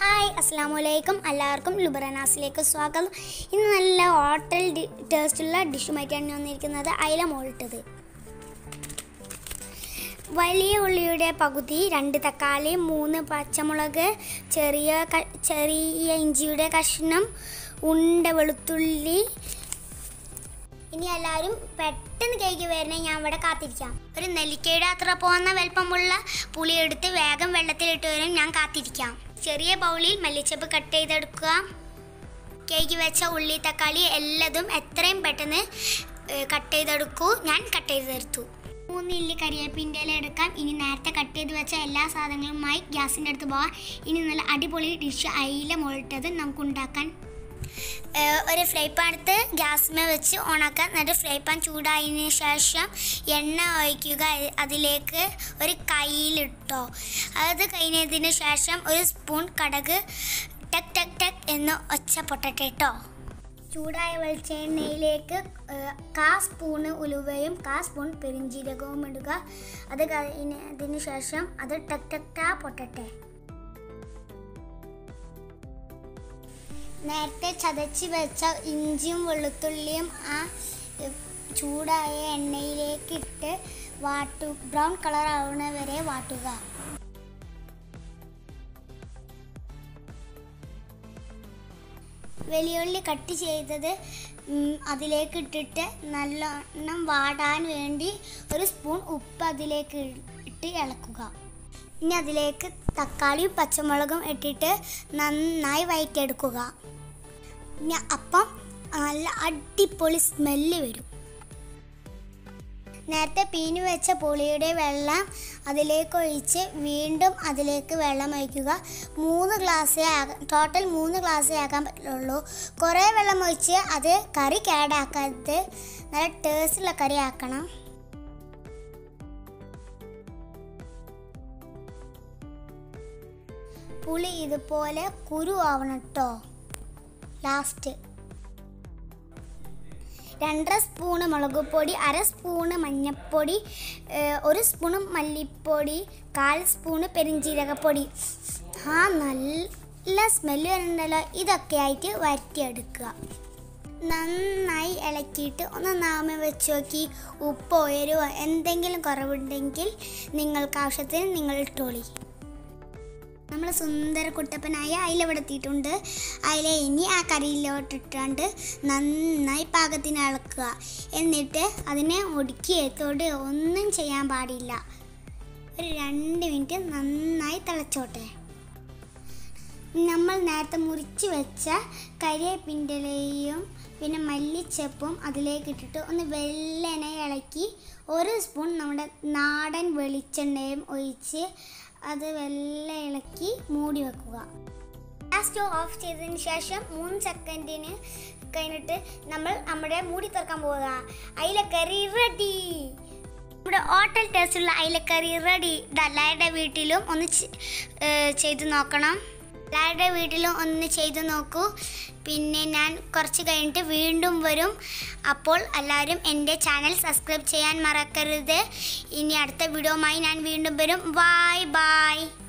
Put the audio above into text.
Hi അസ്സലാമു അലൈക്കും. എല്ലാവർക്കും ലുബറനാസിലേക്ക് സ്വാഗതം. ഇന്ന് നല്ല ഹോട്ടൽ ടേസ്റ്റുള്ള ഡിഷുമായിട്ടാണ് ഞാൻ വന്നിരിക്കുന്നത്. അയില മുളട്ടത്. വലിയ ഉള്ളിയുടെ പകുതി, 2 തക്കാളി, 3 പച്ചമുളക്, ചെറിയ ഇഞ്ചിയുടെ കഷ്ണം, ഉണ്ട വെളുത്തുള്ളി. ഇനി എല്ലാവരും പെട്ടെന്ന് കേക്ക് വരണേ, ഞാൻ ഇവിടെ കാത്തിരിക്കാം. ഒരു നെല്ലിക്കയുടെ അത്ര പോകുന്ന വലിപ്പമുള്ള പുളി എടുത്ത് വേഗം വെള്ളത്തിലിട്ട് വരും, ഞാൻ കാത്തിരിക്കാം. ചെറിയ ബൗളിൽ മല്ലിച്ചപ്പ് കട്ട് ചെയ്തെടുക്കുക. കേക്ക് വെച്ച ഉള്ളി തക്കാളി എല്ലാതും എത്രയും പെട്ടെന്ന് കട്ട് ചെയ്തെടുക്കൂ. ഞാൻ കട്ട് ചെയ്തെടുത്തു. 3 ഇല്ലി കരിവേപ്പിൻ്റെ ഇല എടുക്കാം. ഇനി നേരത്തെ കട്ട് ചെയ്ത് വെച്ച എല്ലാ സാധനങ്ങളുമായി ഗ്യാസിൻ്റെ അടുത്ത് പോകാം. ഇനി നല്ല അടിപൊളി ഡിഷ് അയില മുളട്ടത് നമുക്ക് ഉണ്ടാക്കാൻ. ഒരു ഫ്രൈ പാൻ എടുത്ത് ഗ്യാസിന്മേൽ വെച്ച് ഓണാക്കുക. എന്നിട്ട് ഫ്രൈ പാൻ ചൂടായതിന് ശേഷം എണ്ണ ഒഴിക്കുക. അതിലേക്ക് ഒരു കയ്യിലിട്ടോ. അത് കഴിഞ്ഞതിന് ശേഷം ഒരു സ്പൂൺ കടുക് ടക് ടക് ടക് എന്ന് ഒച്ച പൊട്ടട്ടെ കേട്ടോ. ചൂടായ വെളിച്ചെണ്ണയിലേക്ക് 1/4 സ്പൂണ് ഉലുവയും 1/4 സ്പൂൺ പെരിഞ്ജീരകവും ഇടുക. അത് കഴിഞ്ഞതിന് ശേഷം അത് ടക് ടക് ടാ പൊട്ടട്ടെ. നേരത്തെ ചതച്ച് വെച്ച ഇഞ്ചിയും വെളുത്തുള്ളിയും ആ ചൂടായ എണ്ണയിലേക്ക് ഇട്ട് ബ്രൗൺ കളർ ആവുന്ന വരെ വാട്ടുക. വെളിയുള്ളി കട്ട് ചെയ്തത് അതിലേക്ക് ഇട്ടിട്ട് നല്ലോണം വാടാൻ വേണ്ടി ഒരു സ്പൂൺ ഉപ്പ് അതിലേക്ക് ഇട്ട് ഇളക്കുക. ഇനി അതിലേക്ക് തക്കാളിയും പച്ചമുളകും ഇട്ടിട്ട് നന്നായി വഴറ്റിയെടുക്കുക. ഇനി അപ്പം നല്ല അടിപൊളി സ്മെല്ല് വരും. നേരത്തെ പീഞ്ഞു വെച്ച പുളിയുടെ വെള്ളം അതിലേക്ക് ഒഴിച്ച് വീണ്ടും അതിലേക്ക് വെള്ളം ഒഴിക്കുക. 3 ഗ്ലാസ് ടോട്ടൽ 3 ഗ്ലാസ് ആക്കാൻ പറ്റുള്ളൂ. കുറേ വെള്ളം ഒഴിച്ച് അത് കറി കേടാക്കാതെ നല്ല ടേസ്റ്റുള്ള കറി ആക്കണം. പുളി ഇതുപോലെ കുരു ആവണം കേട്ടോ. ലാസ്റ്റ് 2.5 സ്പൂണ് മുളക് പൊടി, 1/2 സ്പൂണ് മഞ്ഞൾപ്പൊടി, 1 സ്പൂണ് മല്ലിപ്പൊടി, 1/4 സ്പൂണ് പെരിഞ്ജീരകപ്പൊടി. നല്ല സ്മെല്ല് വരുന്നുണ്ടല്ലോ. ഇതൊക്കെ ആയിട്ട് വരട്ടിയെടുക്കുക. നന്നായി ഇളക്കിയിട്ട് ഒന്ന് നാമ വെച്ച് നോക്കി. ഉപ്പോ എരിവോ എന്തെങ്കിലും കുറവുണ്ടെങ്കിൽ നിങ്ങൾക്ക് ആവശ്യത്തിന് നിങ്ങൾ ഇട്ടോളി. നമ്മൾ സുന്ദര കുട്ടപ്പനായ അയില വെടുത്തിയിട്ടുണ്ട്. അയില ഇനി ആ കറിയിലോട്ടിട്ടാണ്ട് നന്നായി പാകത്തിന് ഇളക്കുക. എന്നിട്ട് അതിനെ ഒടുക്കി തൊട് ഒന്നും ചെയ്യാൻ പാടില്ല. ഒരു 2 മിനിറ്റ് നന്നായി തിളച്ചോട്ടെ. നമ്മൾ നേരത്തെ മുറിച്ച് വെച്ച കരിവേപ്പിൻ്റെ ഇലയും പിന്നെ മല്ലിച്ചപ്പും അതിലേക്ക് ഇട്ടിട്ട് ഒന്ന് വെള്ളനെ ഇളക്കി 1 സ്പൂൺ നമ്മുടെ നാടൻ വെളിച്ചെണ്ണയും ഒഴിച്ച് അത് വെള്ളം ഇളക്കി മൂടി വെക്കുക. സ്റ്റവ് ഓഫ് ചെയ്തതിന് ശേഷം 3 സെക്കൻഡിന് കഴിഞ്ഞിട്ട് നമ്മൾ നമ്മുടെ മൂടി തുറക്കാൻ പോവുക. അയിലക്കറി റെഡി. നമ്മുടെ ഹോട്ടൽ ടേസ്റ്റുള്ള അയിലക്കറി റെഡി. എല്ലാവരുടെ വീട്ടിലും ഒന്ന് ചെയ്ത് നോക്കണം. എല്ലാവരുടെ വീട്ടിലും ഒന്ന് ചെയ്ത് നോക്കൂ. പിന്നെ ഞാൻ കുറച്ച് കഴിഞ്ഞിട്ട് വീണ്ടും വരും. അപ്പോൾ എല്ലാവരും എൻ്റെ ചാനൽ സബ്സ്ക്രൈബ് ചെയ്യാൻ മറക്കരുത്. ഇനി അടുത്ത വീഡിയോയുമായി ഞാൻ വീണ്ടും വരും. Bye by.